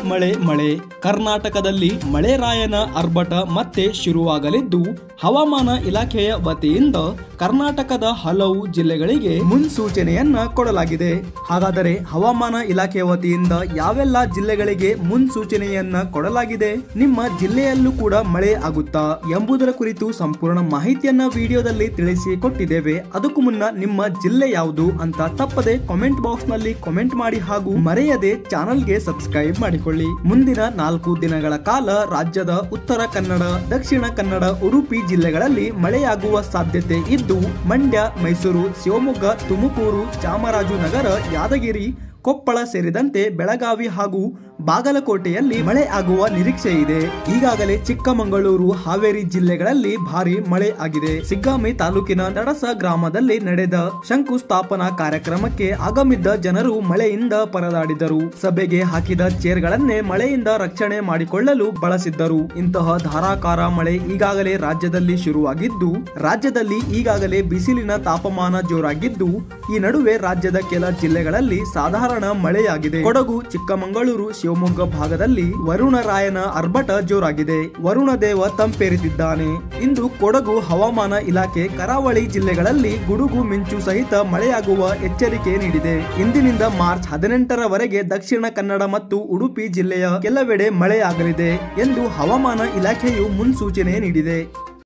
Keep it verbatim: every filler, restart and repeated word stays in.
ಮಳೆ ಮಳೆ ಕರ್ನಾಟಕದಲ್ಲಿ ಮಳೆರಾಯನ ಆರ್ಭಟ ಮತ್ತೆ ಶುರುವಾಗಲಿದ್ದು ಹವಾಮಾನ ಇಲಾಖೆಯ ವತಿಯಿಂದ ಕರ್ನಾಟಕದ ಹಲವು ಜಿಲ್ಲೆಗಳಿಗೆ ಮುನ್ಸೂಚನೆಯನ್ನ ಕೊಡಲಾಗಿದೆ. ಹಾಗಾದರೆ ಹವಾಮಾನ ಇಲಾಖೆಯ ವತಿಯಿಂದ ಯಾವೆಲ್ಲ ಜಿಲ್ಲೆಗಳಿಗೆ ಮುನ್ಸೂಚನೆಯನ್ನ ಕೊಡಲಾಗಿದೆ, ನಿಮ್ಮ ಜಿಲ್ಲೆಯಲ್ಲೂ ಕೂಡ ಮಳೆ ಆಗುತ್ತಾ ಎಂಬುದರ ಕುರಿತು ಸಂಪೂರ್ಣ ಮಾಹಿತಿಯನ್ನ ವಿಡಿಯೋದಲ್ಲಿ ತಿಳಿಸಿ ಕೊಟ್ಟಿದ್ದೇವೆ. ಅದಕ್ಕೂ ಮುನ್ನ ನಿಮ್ಮ ಜಿಲ್ಲೆ ಯಾವುದು ಅಂತ ತಪ್ಪದೆ ಕಾಮೆಂಟ್ ಬಾಕ್ಸ್ ನಲ್ಲಿ ಕಾಮೆಂಟ್ ಮಾಡಿ ಹಾಗೂ ಮರೆಯದೆ ಚಾನೆಲ್ಗೆ ಸಬ್ಸ್ಕ್ರೈಬ್ ಮಾಡಿಕೊಳ್ಳಿ. ಮುಂದಿನ ನಾಲ್ಕು ದಿನಗಳ ಕಾಲ ರಾಜ್ಯದ ಉತ್ತರ ಕನ್ನಡ, ದಕ್ಷಿಣ ಕನ್ನಡ, ಉಡುಪಿ ಜಿಲ್ಲೆಗಳಲ್ಲಿ ಮಳೆಯಾಗುವ ಸಾಧ್ಯತೆ ಇದ್ದು ಮಂಡ್ಯ, ಮೈಸೂರು, ಶಿವಮೊಗ್ಗ, ತುಮಕೂರು, ಚಾಮರಾಜನಗರ, ಯಾದಗಿರಿ, ಕೊಪ್ಪಳ ಸೇರಿದಂತೆ ಬೆಳಗಾವಿ ಹಾಗೂ ಬಾಗಲಕೋಟೆಯಲ್ಲಿ ಮಳೆ ಆಗುವ ನಿರೀಕ್ಷೆ ಇದೆ. ಈಗಾಗಲೇ ಚಿಕ್ಕಮಗಳೂರು, ಹಾವೇರಿ ಜಿಲ್ಲೆಗಳಲ್ಲಿ ಭಾರಿ ಮಳೆ ಆಗಿದೆ. ಸಿಗ್ಗಾಮಿ ತಾಲೂಕಿನ ದಡಸ ಗ್ರಾಮದಲ್ಲಿ ನಡೆದ ಶಂಕುಸ್ಥಾಪನಾ ಕಾರ್ಯಕ್ರಮಕ್ಕೆ ಆಗಮಿದ್ದ ಜನರು ಮಳೆಯಿಂದ ಪರದಾಡಿದರು. ಸಭೆಗೆ ಹಾಕಿದ ಚೇರ್ಗಳನ್ನೇ ಮಳೆಯಿಂದ ರಕ್ಷಣೆ ಮಾಡಿಕೊಳ್ಳಲು ಬಳಸಿದ್ದರು. ಇಂತಹ ಧಾರಾಕಾರ ಮಳೆ ಈಗಾಗಲೇ ರಾಜ್ಯದಲ್ಲಿ ಶುರುವಾಗಿದ್ದು ರಾಜ್ಯದಲ್ಲಿ ಈಗಾಗಲೇ ಬಿಸಿಲಿನ ತಾಪಮಾನ ಜೋರಾಗಿದ್ದು ಈ ನಡುವೆ ರಾಜ್ಯದ ಕೆಲ ಜಿಲ್ಲೆಗಳಲ್ಲಿ ಸಾಧಾರಣ ಮಳೆಯಾಗಿದೆ. ಕೊಡಗು, ಚಿಕ್ಕಮಗಳೂರು, ಶಿವಮೊಗ್ಗ ಭಾಗದಲ್ಲಿ ವರುಣರಾಯನ ಆರ್ಭಟ ಜೋರಾಗಿದೆ. ವರುಣ ದೇವ ತಂಪೇರಿದ್ದಾನೆ. ಇಂದು ಕೊಡಗು ಹವಾಮಾನ ಇಲಾಖೆ ಕರಾವಳಿ ಜಿಲ್ಲೆಗಳಲ್ಲಿ ಗುಡುಗು ಮಿಂಚು ಸಹಿತ ಮಳೆಯಾಗುವ ಎಚ್ಚರಿಕೆ ನೀಡಿದೆ. ಇಂದಿನಿಂದ ಮಾರ್ಚ್ ಹದಿನೆಂಟರವರೆಗೆ ದಕ್ಷಿಣ ಕನ್ನಡ ಮತ್ತು ಉಡುಪಿ ಜಿಲ್ಲೆಯ ಕೆಲವೆಡೆ ಮಳೆಯಾಗಲಿದೆ ಎಂದು ಹವಾಮಾನ ಇಲಾಖೆಯು ಮುನ್ಸೂಚನೆ ನೀಡಿದೆ.